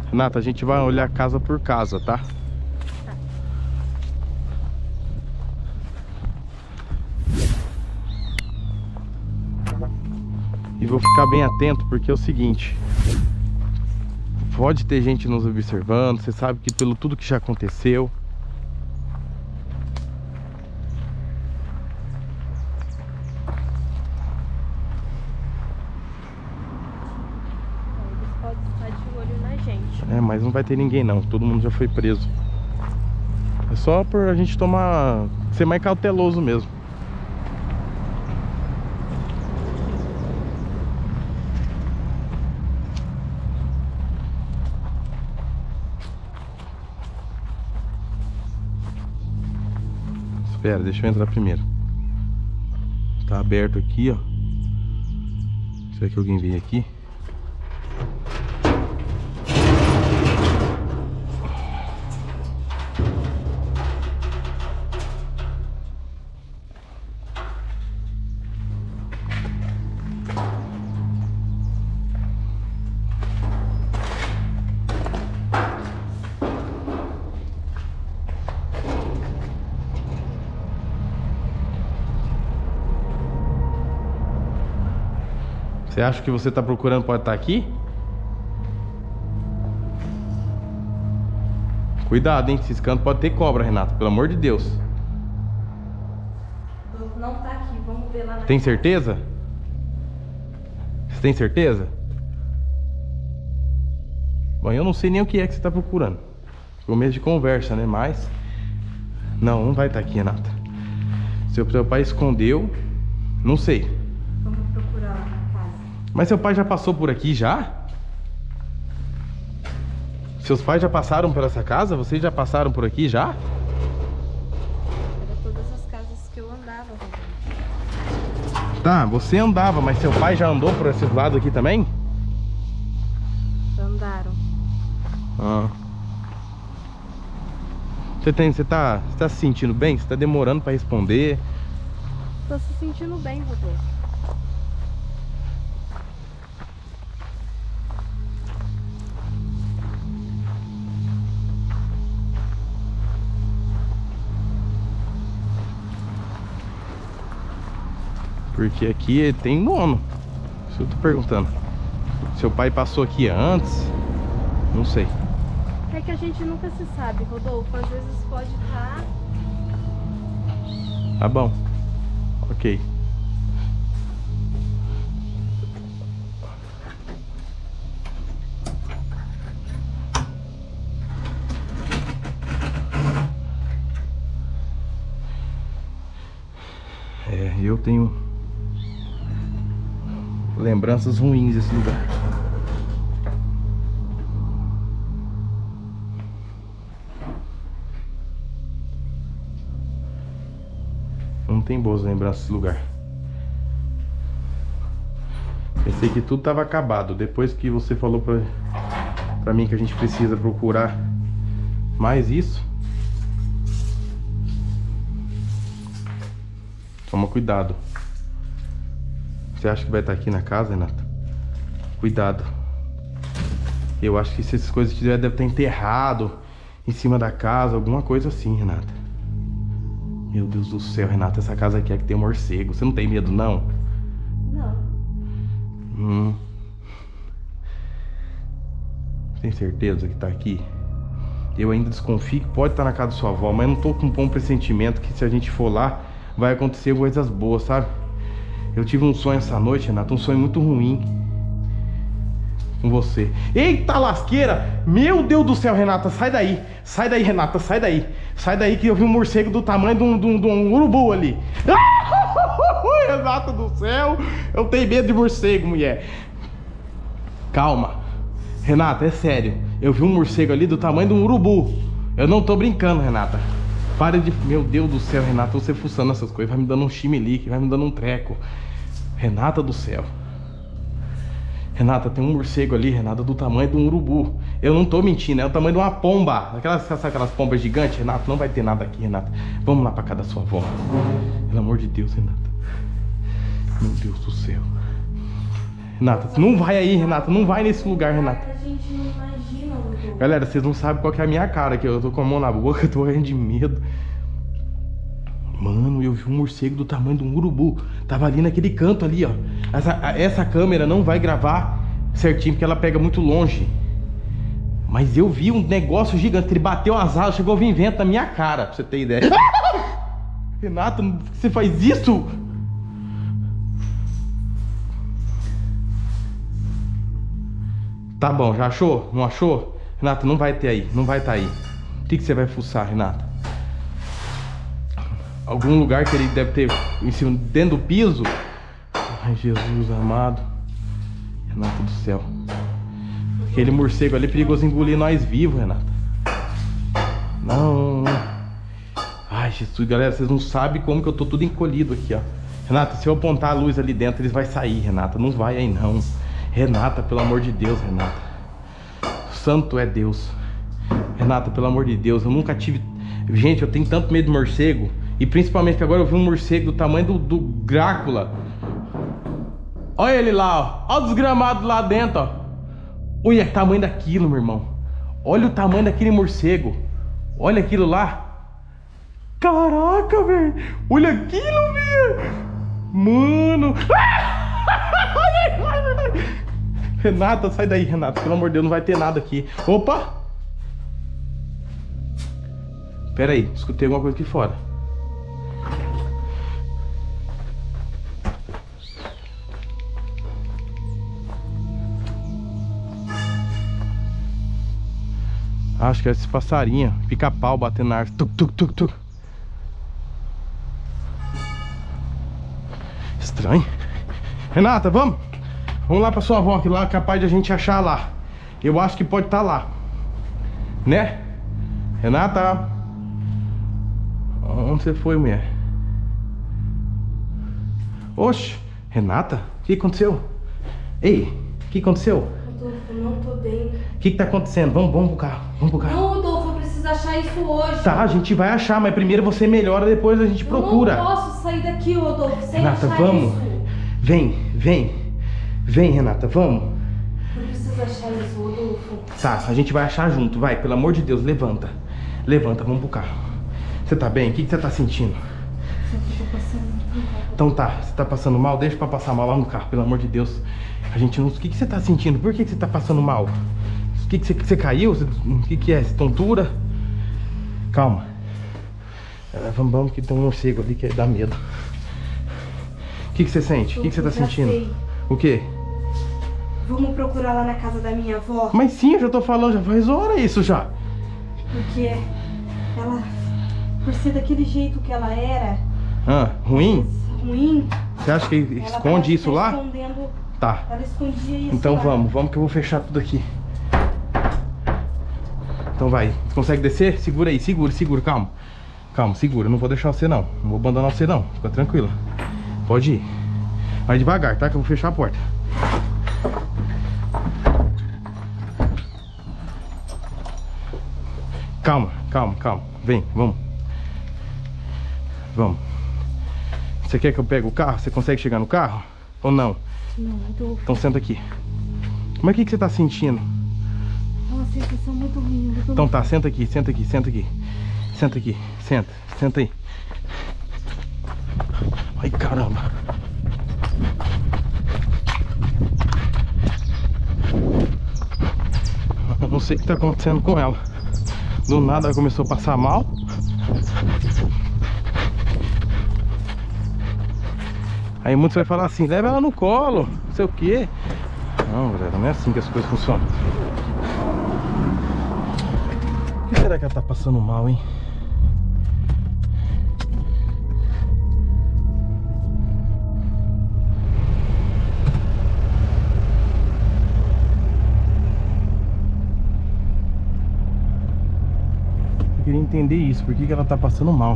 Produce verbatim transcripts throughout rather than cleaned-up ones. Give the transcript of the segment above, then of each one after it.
Renata, a gente vai olhar casa por casa, tá? Tá. E vou ficar bem atento porque é o seguinte, pode ter gente nos observando, você sabe que pelo tudo que já aconteceu. Eles podem estar de olho na gente. É, mas não vai ter ninguém não, todo mundo já foi preso. É só por a gente tomar, ser mais cauteloso mesmo. Espera, deixa eu entrar primeiro. Tá aberto aqui, ó. Será que alguém veio aqui? Você acha que você tá procurando pode estar aqui? Cuidado, hein? Esses cantos pode ter cobra, Renata. Pelo amor de Deus. Não tá aqui, vamos ver lá na Tem certeza? Você tem certeza? Bom, eu não sei nem o que é que você tá procurando. Começo de conversa, né? Mas... Não, não vai estar aqui, Renata. Seu, seu pai escondeu. Não sei. Vamos procurar lá na casa. Mas seu pai já passou por aqui já? Seus pais já passaram por essa casa? Vocês já passaram por aqui já? Era todas as casas que eu andava, Rodolfo. Tá, você andava, mas seu pai já andou por esses lados aqui também? Andaram. Ah. Você tem, você tá, você tá se sentindo bem? Você tá demorando pra responder? Tô se sentindo bem, Rodolfo. Porque aqui tem dono. Isso eu tô perguntando. Seu pai passou aqui antes? Não sei. É que a gente nunca se sabe, Rodolfo. Às vezes pode estar... Tá bom. Ok. É, eu tenho lembranças ruins desse lugar. Não tem boas lembranças desse lugar. Pensei que tudo tava acabado. Depois que você falou pra, pra mim que a gente precisa procurar mais isso. Toma cuidado. Você acha que vai estar aqui na casa, Renata? Cuidado. Eu acho que se essas coisas tiver, deve estar enterrado em cima da casa, alguma coisa assim, Renata. Meu Deus do céu, Renata, essa casa aqui é que tem um morcego. Você não tem medo, não? Não. Hum. Tem certeza que tá aqui? Eu ainda desconfio que pode estar na casa da sua avó, mas eu não tô com um bom pressentimento que se a gente for lá, vai acontecer coisas boas, sabe? Eu tive um sonho essa noite, Renata, um sonho muito ruim com você. Eita lasqueira! Meu Deus do céu, Renata, sai daí! Sai daí, Renata, sai daí! Sai daí que eu vi um morcego do tamanho de um, de um, de um urubu ali! Renata do céu! Eu tenho medo de morcego, mulher! Calma! Renata, é sério. Eu vi um morcego ali do tamanho de um urubu. Eu não tô brincando, Renata. Para de... Meu Deus do céu, Renata, você fuçando essas coisas, vai me dando um chimelique, vai me dando um treco. Renata do céu. Renata, tem um morcego ali, Renata, do tamanho de um urubu. Eu não tô mentindo, é o tamanho de uma pomba. Aquelas, sabe aquelas pombas gigantes, Renata? Não vai ter nada aqui, Renata. Vamos lá pra casa da sua avó. Pelo amor de Deus, Renata. Meu Deus do céu. Renata, não vai aí, Renata. Não vai nesse lugar, Renata. A gente não imagina, Rodolfo. Galera, vocês não sabem qual que é a minha cara aqui. Eu tô com a mão na boca, eu tô morrendo de medo. Mano, eu vi um morcego do tamanho de um urubu. Tava ali naquele canto ali, ó. Essa, essa câmera não vai gravar certinho, porque ela pega muito longe. Mas eu vi um negócio gigante. Ele bateu as asas, chegou a vir vento na minha cara, pra você ter ideia. Renata, por que você faz isso? Tá bom, já achou? Não achou? Renata, não vai ter aí, não vai estar aí. O que, que você vai fuçar, Renata? Algum lugar que ele deve ter em cima, dentro do piso? Ai, Jesus amado. Renata do céu. Aquele morcego ali é perigoso engolir nós vivos, Renata. Não. Ai, Jesus, galera, vocês não sabem como que eu tô tudo encolhido aqui, ó. Renata, se eu apontar a luz ali dentro, eles vão sair, Renata. Não vai aí, não. Renata, pelo amor de Deus, Renata. Santo é Deus. Renata, pelo amor de Deus, eu nunca tive... Gente, eu tenho tanto medo de morcego. E principalmente que agora eu vi um morcego do tamanho do, do Drácula. Olha ele lá, ó. Olha o desgramado lá dentro, ó. Olha o tamanho daquilo, meu irmão. Olha o tamanho daquele morcego. Olha aquilo lá. Caraca, velho. Olha aquilo, velho. Mano. Renata, sai daí, Renata. Pelo amor de Deus, não vai ter nada aqui. Opa. Pera aí, escutei alguma coisa aqui fora. Acho que é esse passarinho, pica-pau batendo na árvore. Tuc, tuc, tuc, tuc. Estranho. Renata, vamos? Vamos lá pra sua avó, que lá é capaz de a gente achar lá. Eu acho que pode estar lá. Né? Renata? Onde você foi, mulher? Oxe, Renata? O que aconteceu? Ei, o que aconteceu? Rodolfo, não tô bem. O que que tá acontecendo? Vamos, vamos pro carro, vamos pro carro. Não, Rodolfo, eu preciso achar isso hoje. Tá, a gente vai achar, mas primeiro você melhora, depois a gente procura. Eu não posso sair daqui, Rodolfo, sem Renata, achar vamos. isso. Vem, vem. Vem, Renata, vamos. Eu preciso achar isso, Rodolfo. Tá, a gente vai achar junto, vai, pelo amor de Deus, levanta. Levanta, vamos pro carro. Você tá bem? O que que você tá sentindo? Eu tô passando muito mal. Então tá, você tá passando mal? Deixa pra passar mal lá no carro, pelo amor de Deus. A gente não... O que que você tá sentindo? Por que que você tá passando mal? O que que você, você caiu? O que que é? Tontura? Calma. É, vamos, vamos que tem um morcego ali que dá medo. O que que você sente? O que que você tá sentindo? Sei. O quê? Vamos procurar lá na casa da minha avó. Mas sim, eu já tô falando, já faz hora isso já. Porque ela, por ser daquele jeito que ela era, Ah, ruim? ruim, Você acha que ela esconde parece isso que tá lá? escondendo, Tá. ela escondia isso Então lá. vamos, vamos que eu vou fechar tudo aqui. Então vai, você consegue descer? Segura aí, segura, segura, calma. Calma, segura, não vou deixar você não. Não vou abandonar você não, fica tranquila. Pode ir. Vai devagar, tá? Que eu vou fechar a porta. Calma, calma, calma. Vem, vamos. Vamos. Você quer que eu pegue o carro? Você consegue chegar no carro? Ou não? Não, Rodolfo. Então senta aqui. Como é que, que você tá sentindo? É uma sensação muito ruim, Rodolfo. Então tá, senta aqui, senta aqui, senta aqui. Senta aqui, senta, senta aí. Ai, caramba. Eu não sei o que tá acontecendo com ela. Do nada ela começou a passar mal. Aí muitos vai falar assim, leva ela no colo, não sei o quê. Não, galera, não é assim que as coisas funcionam. O que será que ela tá passando mal, hein? Eu queria entender isso, por que que ela tá passando mal.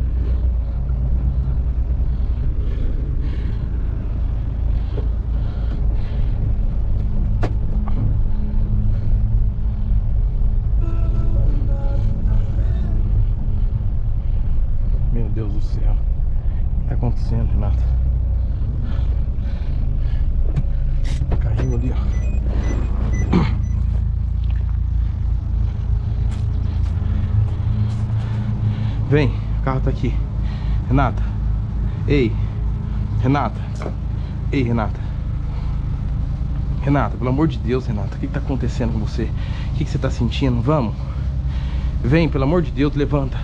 Meu Deus do céu. O que tá acontecendo, Renata? ó. Vem, o carro tá aqui. Renata. Ei, Renata. Ei, Renata. Renata, pelo amor de Deus, Renata, o que que tá acontecendo com você? O que que você tá sentindo? Vamos. Vem, pelo amor de Deus, levanta.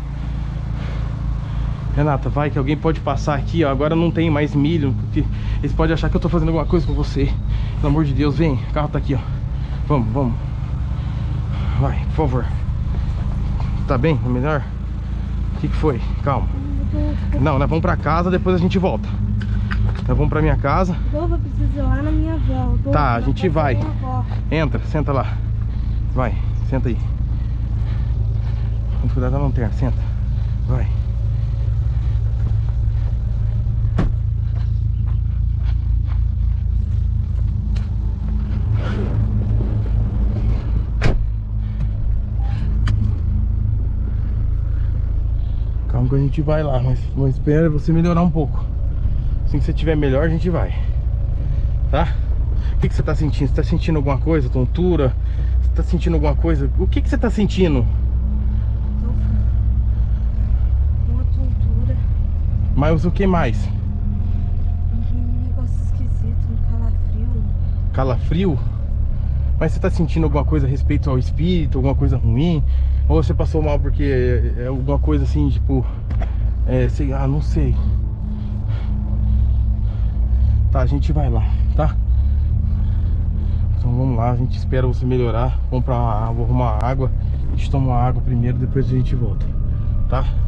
Renata, vai que alguém pode passar aqui, ó. Agora não tem mais milho, porque eles podem achar que eu tô fazendo alguma coisa com você. Pelo amor de Deus, vem, o carro tá aqui, ó. Vamos, vamos. Vai, por favor. Tá bem? É melhor? O que que foi? Calma. Não, nós vamos pra casa, depois a gente volta. Nós vamos pra minha casa. Eu vou precisar ir lá na minha avó. Tá, a gente vai. Entra, senta lá. Vai, senta aí. Vamos cuidar da lanterna, senta. Vai. Calma que a gente vai lá, mas, mas espera você melhorar um pouco. Assim que você estiver melhor, a gente vai. Tá? O que que você tá sentindo? Você tá sentindo alguma coisa? Tontura? Você tá sentindo alguma coisa? O que que você tá sentindo? Uma tontura. Mas o que mais? Um negócio esquisito, um calafrio. Calafrio? Mas você tá sentindo alguma coisa a respeito ao espírito? Alguma coisa ruim? Ou você passou mal porque é, é alguma coisa assim, tipo... É, sei, ah, não sei. Tá, a gente vai lá, tá? Então vamos lá, a gente espera você melhorar. Comprar uma água, vou arrumar água. A gente toma uma água primeiro, depois a gente volta, tá?